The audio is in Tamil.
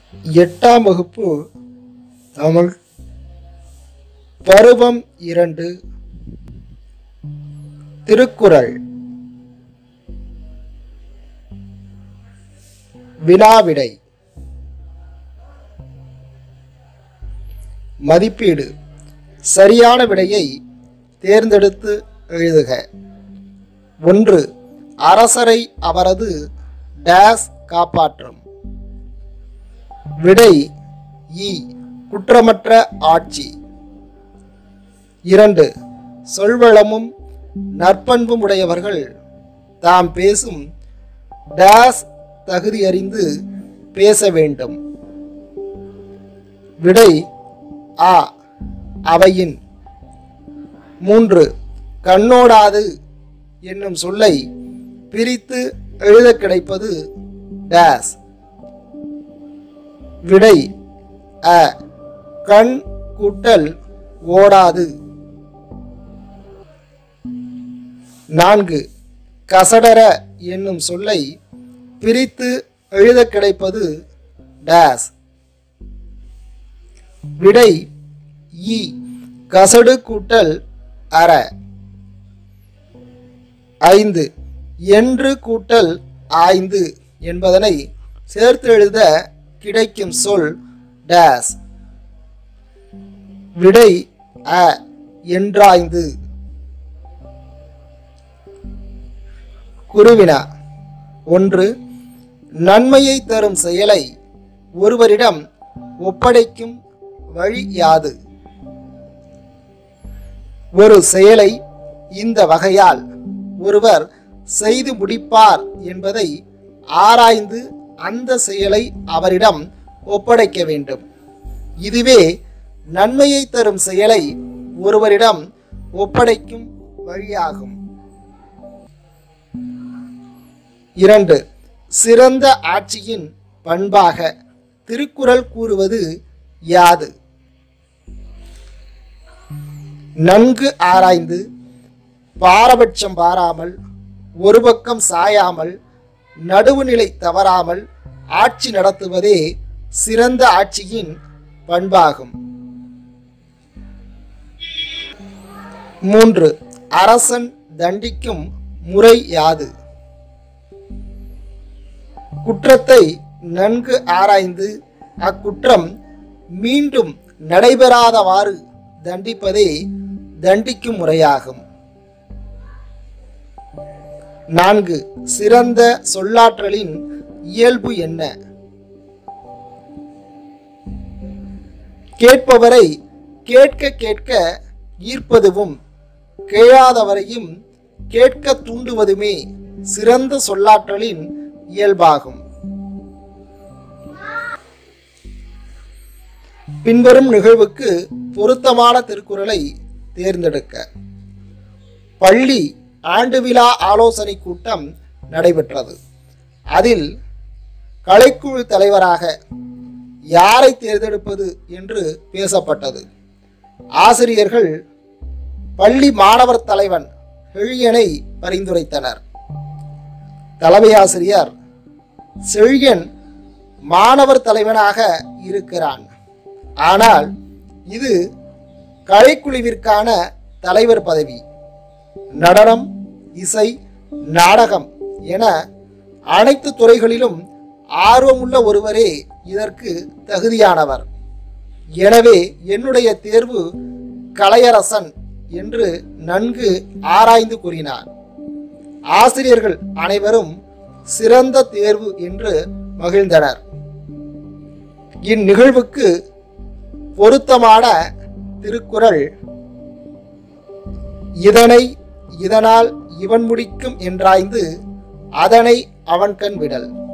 8ஆம் வகுப்பு தமிழ் பருவம் 2 திருக்குறள் வினாவிடை. மதிப்பீடு. சரியான விடையை தேர்ந்தெடுத்து எழுதுக. 1. அரசரை அவரது டேஸ் காப்பாற்றும். விடை இ. குற்றமற்ற ஆட்சி. 2. சொல்வளமும் நற்பண்பும் உடையவர்கள் தாம் பேசும் டேஸ் தகுதியறிந்து பேச வேண்டும். விடை ஆ. அவையின். 3. கண்ணோடாது என்னும் சொல்லை பிரித்து எழுத கிடைப்பது டேஸ். விடை அ. கண் கூட்டல் ஓடாது. 4. கசடர என்னும் சொல்லை பிரித்து எழுத கிடைப்பது டேஸ். விடை இ. கசடு கூட்டல் அற. 5. என்று கூட்டல் ஆய்ந்து என்பதனை சேர்த்து எழுத கிடைக்கும் சொல் டேஸ். விடை அ. என்றாய்ந்து. குருவினா. 1. நன்மையை தரும் செயலை ஒருவரிடம் ஒப்படைக்கும் வழி யாது? ஒரு செயலை இந்த வகையால் ஒருவர் செய்து முடிப்பார் என்பதை ஆராய்ந்து அந்த செயலை அவரிடம் ஒப்படைக்க வேண்டும். இதுவே நன்மையை தரும் செயலை ஒருவரிடம் ஒப்படைக்கும் வழியாகும். 2. சிறந்த ஆட்சியின் பண்பாக திருக்குறள் கூறுவது யாது? நன்கு ஆராய்ந்து பாரபட்சம் பாராமல் ஒரு பக்கம் சாயாமல் நடுவுநிலை தவறாமல் ஆட்சி நடத்துவதே சிறந்த ஆட்சியின் பண்பாகும். 3. அரசன் தண்டிக்கும் முறை யாது? குற்றத்தை நன்கு ஆராய்ந்து அக்குற்றம் மீண்டும் நடைபெறாதவாறு தண்டிப்பதே தண்டிக்கும் முறையாகும். 4. சிறந்த சொல்லாற்றலின் இயல்பு என்ன? கேட்பவரை கேட்க கேட்க ஈர்ப்பதுவும் கேளாதவரையும் கேட்க தூண்டுவதுமே சிறந்த சொல்லாற்றலின் இயல்பாகும். பின்வரும் நிகழ்வுக்கு பொருத்தமான திருக்குறளை தேர்ந்தெடுக்க. பள்ளி ஆண்டு விழா ஆலோசனை கூட்டம் நடைபெற்றது. அதில் கலைக்குழு தலைவராக யாரை தேர்ந்தெடுப்பது என்று பேசப்பட்டது. ஆசிரியர்கள் பள்ளி மாணவர் தலைவன் செழியனை பரிந்துரைத்தனர். தலைமை ஆசிரியர், செழியன் மாணவர் தலைவனாக இருக்கிறான், ஆனால் இது கலைக்குழுவிற்கான தலைவர் பதவி. நடனம், இசை, நாடகம் என அனைத்து துறைகளிலும் ஆர்வமுள்ள ஒருவரே இதற்கு தகுதியானவர். எனவே என்னுடைய தேர்வு கலையரசன் என்று நன்கு ஆராய்ந்து கூறினார். ஆசிரியர்கள் அனைவரும் சிறந்த தேர்வு என்று மகிழ்ந்தனர். இந்நிகழ்வுக்கு பொருத்தமான திருக்குறள் இதனை இதனால் இவன் முடிக்கும் என்றாய்ந்து அதனை அவன்கண் விடல்.